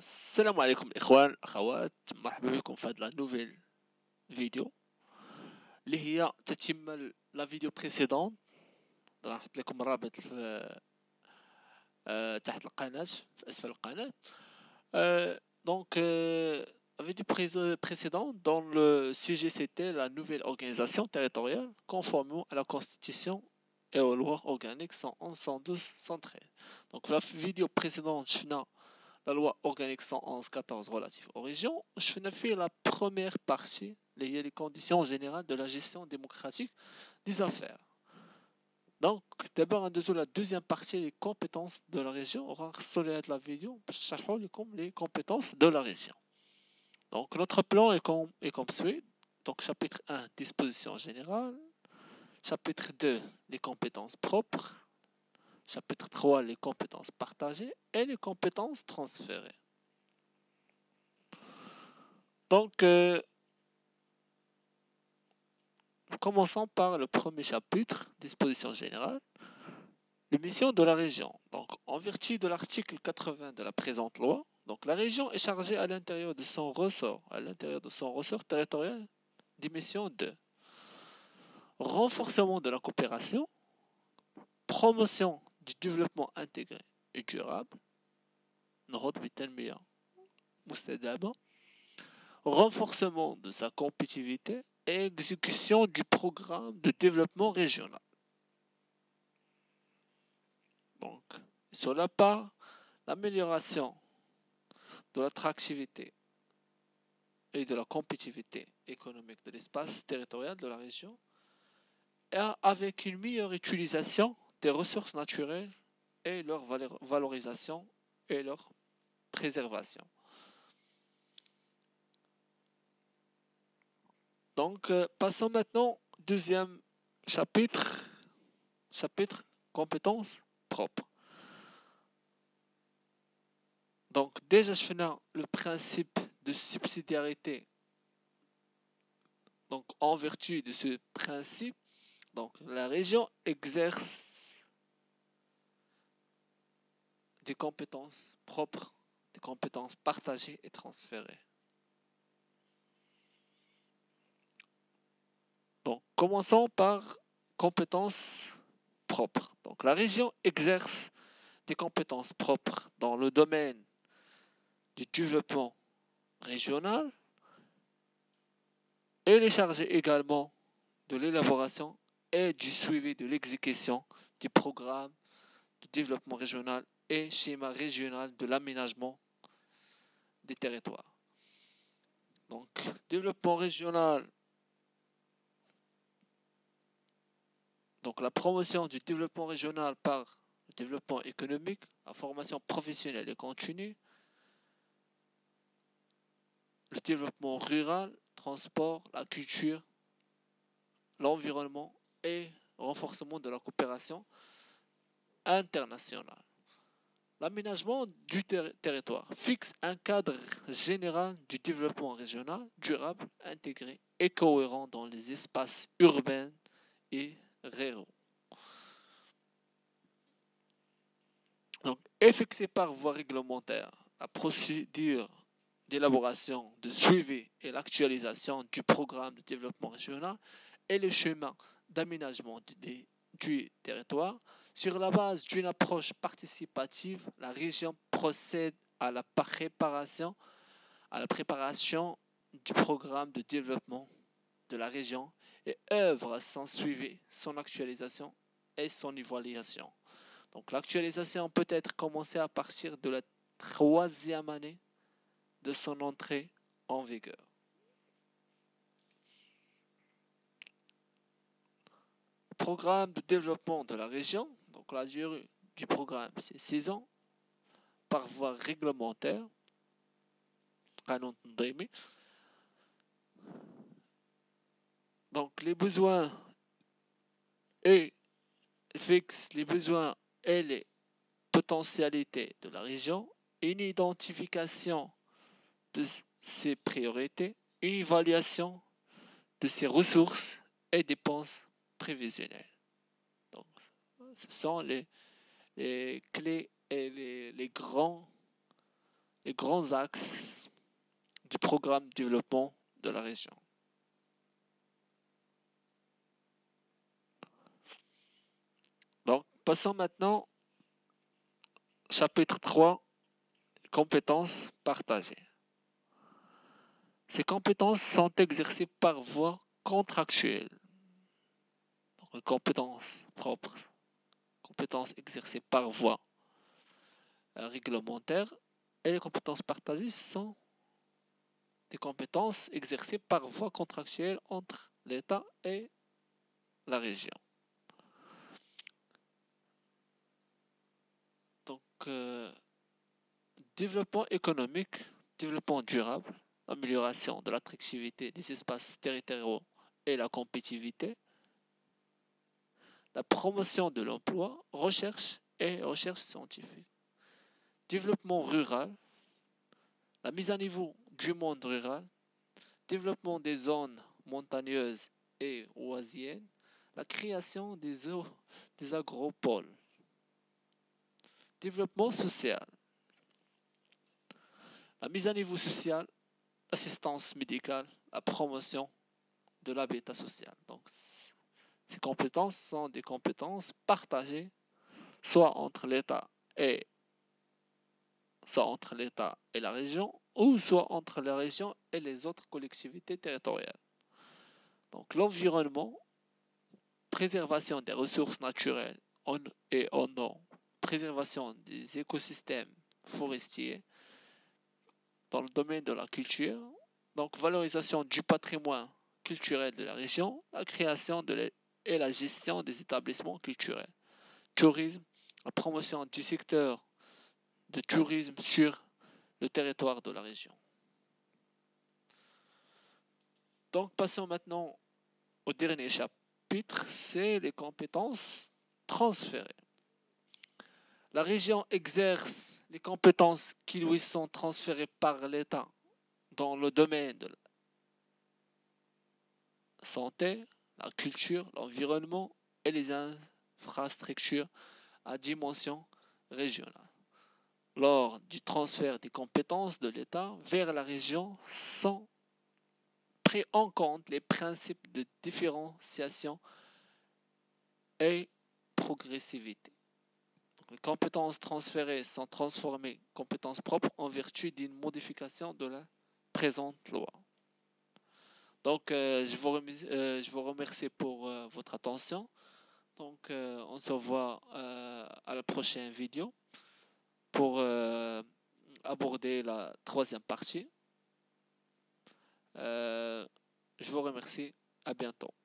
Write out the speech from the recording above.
السلام عليكم الإخوان الأخوات، مرحبا بكم في هاد لا نوفيل فيديو اللي هي تتم لا فيديو بريسيدون. راح نحط لكم الرابط في تحت القناة في أسفل القناة. Donc la vidéo précédente dans le sujet c'était la nouvelle organisation territoriale conformément à la constitution et aux lois organiques 111, 112, 113. Donc la vidéo précédente je finis la loi organique 111-14 relative aux régions. Je fais la première partie, les conditions générales de la gestion démocratique des affaires. Donc, d'abord, la deuxième partie, les compétences de la région. On va de la vidéo, comme les compétences de la région. Donc, notre plan est comme suit. Donc, chapitre 1, dispositions générales. Chapitre 2, les compétences propres. Chapitre 3, les compétences partagées et les compétences transférées. Donc, commençons par le premier chapitre, disposition générale. Les missions de la région. Donc, en vertu de l'article 80 de la présente loi, donc la région est chargée à l'intérieur de son ressort, territorial, des missions de renforcement de la coopération, promotion du développement intégré et durable, renforcement de sa compétitivité et exécution du programme de développement régional. Donc, sur la part, l'amélioration de l'attractivité et de la compétitivité économique de l'espace territorial de la région, et avec une meilleure utilisation des ressources naturelles et leur valorisation et leur préservation. Donc, passons maintenant au deuxième chapitre compétences propres. Donc, déjà, je finis le principe de subsidiarité. Donc, en vertu de ce principe, donc, la région exerce des compétences propres, des compétences partagées et transférées. Donc, commençons par compétences propres. Donc, la région exerce des compétences propres dans le domaine du développement régional et elle est chargée également de l'élaboration et du suivi de l'exécution du programme de développement régional et schéma régional de l'aménagement des territoires. Donc, développement régional. Donc, la promotion du développement régional par le développement économique, la formation professionnelle et continue, le développement rural, transport, la culture, l'environnement et renforcement de la coopération internationale. L'aménagement du territoire fixe un cadre général du développement régional durable, intégré et cohérent dans les espaces urbains et ruraux. Donc, est fixé par voie réglementaire la procédure d'élaboration, de suivi et l'actualisation du programme de développement régional et le chemin d'aménagement du territoire. Sur la base d'une approche participative, la région procède à la préparation du programme de développement de la région et œuvre à son suivi, son actualisation et son évaluation. Donc l'actualisation peut être commencée à partir de la 3e année de son entrée en vigueur. Programme de développement de la région, donc la durée du programme c'est 6 ans, par voie réglementaire. Donc les besoins et fixe les besoins et les potentialités de la région, une identification de ses priorités, une évaluation de ses ressources et dépenses prévisionnelles. Donc, ce sont les clés et les grands les grands axes du programme de développement de la région. Donc, passons maintenant au chapitre 3, compétences partagées. Ces compétences sont exercées par voie contractuelle. Donc, les compétences propres, compétences exercées par voie réglementaire, et les compétences partagées, ce sont des compétences exercées par voie contractuelle entre l'État et la région. Donc, développement économique, développement durable, amélioration de l'attractivité des espaces territoriaux et la compétitivité, la promotion de l'emploi, recherche et recherche scientifique, développement rural, la mise à niveau du monde rural, développement des zones montagneuses et oisiennes, la création des agropoles, développement social, la mise à niveau social, l'assistance médicale, la promotion de l'habitat social. Donc, ces compétences sont des compétences partagées soit entre l'État et la région, ou soit entre la région et les autres collectivités territoriales. Donc l'environnement, préservation des ressources naturelles et en eau, préservation des écosystèmes forestiers, dans le domaine de la culture, donc valorisation du patrimoine culturel de la région, la création et la gestion des établissements culturels, tourisme, la promotion du secteur de tourisme sur le territoire de la région. Donc passons maintenant au dernier chapitre, c'est les compétences transférées. La région exerce les compétences qui lui sont transférées par l'État dans le domaine de la santé, la culture, l'environnement et les infrastructures à dimension régionale. Lors du transfert des compétences de l'État vers la région sont pris en compte les principes de différenciation et progressivité. Donc, les compétences transférées sont transformées en compétences propres en vertu d'une modification de la présente loi. Donc, je vous remercie pour votre attention. Donc, on se voit à la prochaine vidéo pour aborder la troisième partie. Je vous remercie. À bientôt.